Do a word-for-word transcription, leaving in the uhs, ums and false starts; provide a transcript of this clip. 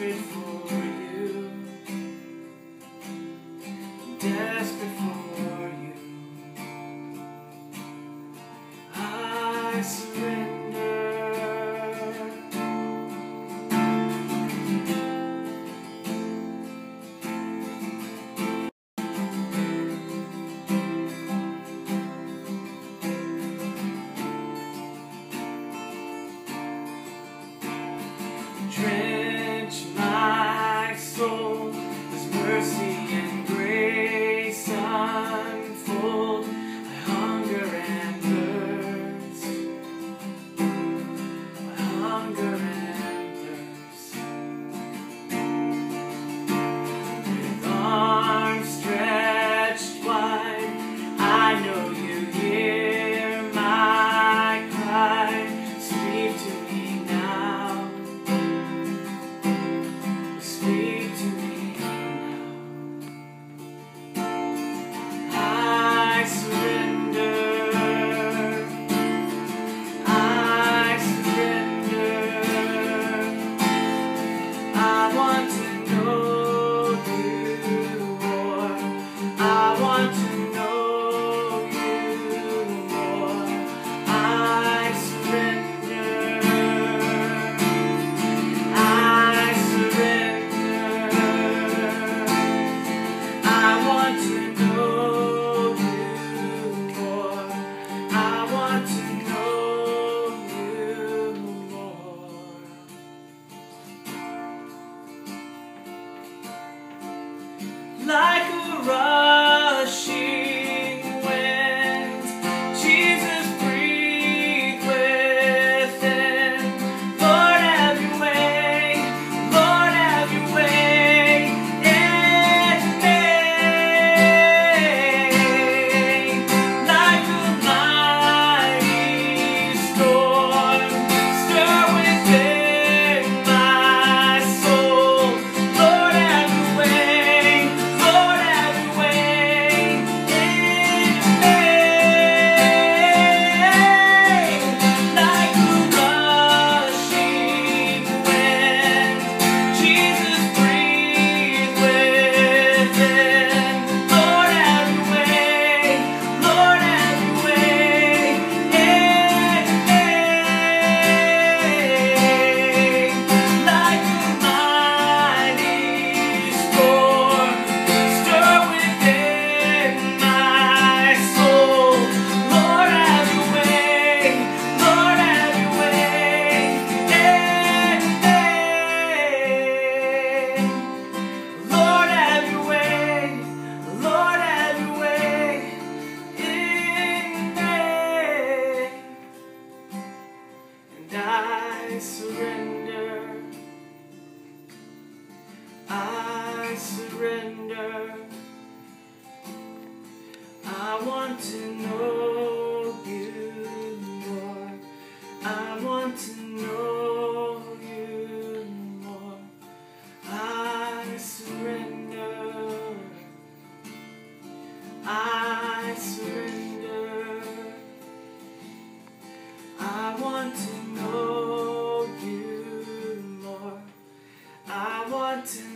desperate for you, desperate for you. I surrender. Drench my soul as mercy and grace unfold. I hunger and thirst. I hunger and thirst. With arms stretched wide, I know you hear my cry. Speak to me now. Speak to me now. I surrender. I surrender. I want to know you more. I want to know you more. I surrender. I surrender. I want to know you more. I want to know you more. Like a rushing wind, Jesus, breathe within. Lord, have your way. Lord, have your way in me. Like a mighty storm, stir within my soul. Lord, have your way. Lord, have your way in me. Like a rushing wind, Jesus, breathe within. Lord, have your way. Lord, have your way in me. Like a mighty storm, stir within my soul. Lord, have your way. Lord, have your way in me. Lord, have your way. Lord, have your way in me. And I surrender. I surrender. I want to know you more. I want to know you more. I surrender. I surrender. I want to know you more. I want to